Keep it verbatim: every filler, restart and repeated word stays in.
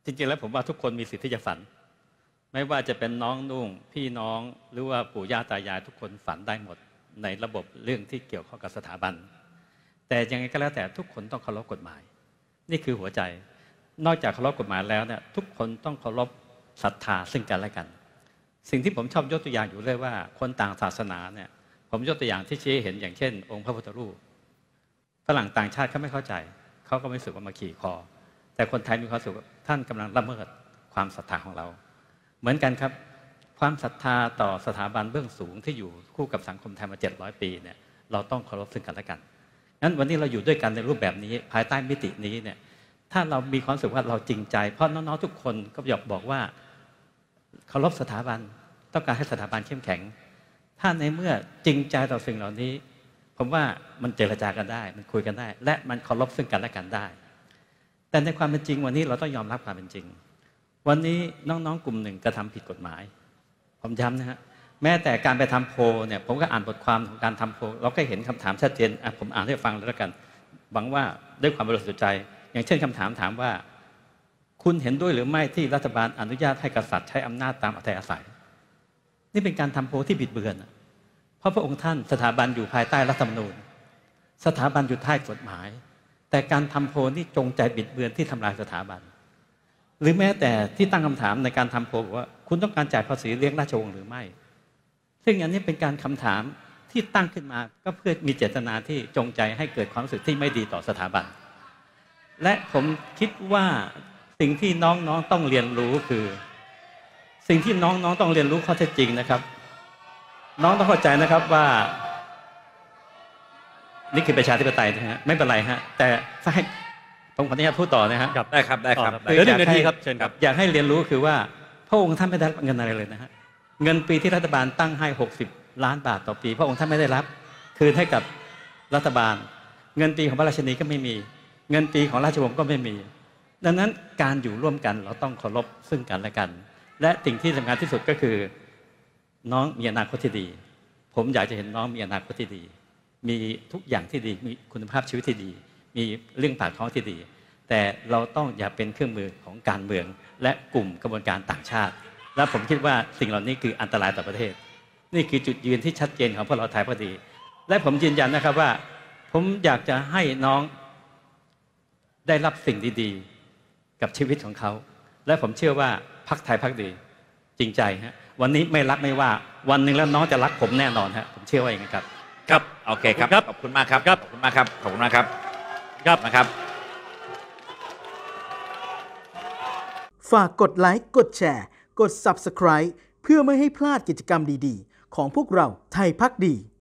จริงๆแล้วผมว่าทุกคนมีสิทธิ์ที่จะฝันไม่ว่าจะเป็นน้องนุ่งพี่น้องหรือว่าปู่ย่าตายายทุกคนฝันได้หมดในระบบเรื่องที่เกี่ยวข้องกับสถาบันแต่ยังไงก็แล้วแต่ทุกคนต้องเคารพกฎหมายนี่คือหัวใจนอกจากเคารพกฎหมายแล้วเนี่ยทุกคนต้องเคารพศรัทธาซึ่งกันและกันสิ่งที่ผมชอบยกตัวอย่างอยู่เรื่อยว่าคนต่างศาสนาเนี่ยผมยกตัวอย่างที่ชี้เห็นอย่างเช่นองค์พระพุทธรูปฝรั่งต่างชาติเขาไม่เข้าใจเขาก็ไม่รู้สึกว่ามาขี่คอแต่คนไทยมีความรู้สึกว่าท่านกำลังละเมิดความศรัทธาของเราเหมือนกันครับความศรัทธาต่อสถาบันเบื้องสูงที่อยู่คู่กับสังคมไทยมาเจ็ดร้อยปีเนี่ยเราต้องเคารพซึ่งกันและกันงั้นวันนี้เราอยู่ด้วยกันในรูปแบบนี้ภายใต้มิตินี้เนี่ยถ้าเรามีความรู้สึกว่าเราจริงใจเพราะน้องๆทุกคนก็อยากบอกว่าเคารพสถาบันต้องการให้สถาบันเข้มแข็งถ้าในเมื่อจริงใจต่อสิ่งเหล่านี้ผมว่ามันเจรจากันได้มันคุยกันได้และมันเคารพซึ่งกันและกันได้แต่ในความเป็นจริงวันนี้เราต้องยอมรับความเป็นจริงวันนี้น้องๆกลุ่มหนึ่งกระทำผิดกฎหมายผมย้ำนะฮะแม้แต่การไปทำโพลเนี่ยผมก็อ่านบทความของการทำโพลเราก็เห็นคำถามชัดเจนอ่ะผมอ่านให้ฟังแล้วกันหวังว่าด้วยความบริสุทธิ์ใจอย่างเช่นคำถามถามว่าคุณเห็นด้วยหรือไม่ที่รัฐบาลอนุญาตให้กษัตริย์ใช้อำนาจตามอัธยาศัยนี่เป็นการทำโพลที่บิดเบือนเพราะพระองค์ท่านสถาบันอยู่ภายใต้รัฐธรรมนูญสถาบันอยู่ใต้กฎหมายแต่การทำโพลนี่จงใจบิดเบือนที่ทำลายสถาบันหรือแม้แต่ที่ตั้งคำถามในการทำโพลว่าคุณต้องการจ่ายภาษีเลี้ยงราชวงศ์หรือไม่ซึ่งอันนี้เป็นการคำถามที่ตั้งขึ้นมาก็เพื่อมีเจตนาที่จงใจให้เกิดความรู้สึกที่ไม่ดีต่อสถาบันและผมคิดว่าสิ่งที่น้องๆต้องเรียนรู้คือสิ่งที่น้องๆต้องเรียนรู้ข้อเท็จจริงนะครับน้องต้องเข้าใจนะครับว่านี่คือประชาธิปไตยนะฮะไม่เป็นไรฮะแต่ให้ผมขออนุญาตพูดต่อนะฮะได้ครับได้ครับเหลือหนึ่งนาทีครับเชิญครับอยากให้เรียนรู้คือว่าพระองค์ท่านไม่ได้รับเงินอะไรเลยนะฮะเงินปีที่รัฐบาลตั้งให้หกสิบล้านบาทต่อปีพระองค์ท่านไม่ได้รับคืนให้กับรัฐบาลเงินปีของพระราชินีก็ไม่มีเงินปีของราชวงศ์ก็ไม่มีดังนั้นการอยู่ร่วมกันเราต้องเคารพซึ่งกันและกันและสิ่งที่สำคัญที่สุดก็คือน้องมีอนาคตที่ดีผมอยากจะเห็นน้องมีอนาคตที่ดีมีทุกอย่างที่ดีมีคุณภาพชีวิตที่ดีมีเรื่องปากท้องที่ดีแต่เราต้องอย่าเป็นเครื่องมือของการเมืองและกลุ่มกระบวนการต่างชาติและผมคิดว่าสิ่งเหล่านี้คืออันตรายต่อประเทศนี่คือจุดยืนที่ชัดเจนของพวกเราไทยพอดีและผมยืนยันนะครับว่าผมอยากจะให้น้องได้รับสิ่งดีๆกับชีวิตของเขาและผมเชื่อว่าพรรคไทยพรรคดีจริงใจฮะวันนี้ไม่รักไม่ว่าวันหนึ่งแล้วน้องจะรักผมแน่นอนฮะผมเชื่อว่าอย่างนั้นครับครับโอเคครับขอบคุณมากครับขอบคุณมากครับขอบคุณมากครับครับนะครับฝากกดไลค์กดแชร์กด ซับสไครบ์ เพื่อไม่ให้พลาดกิจกรรมดีๆของพวกเราไทยพักดี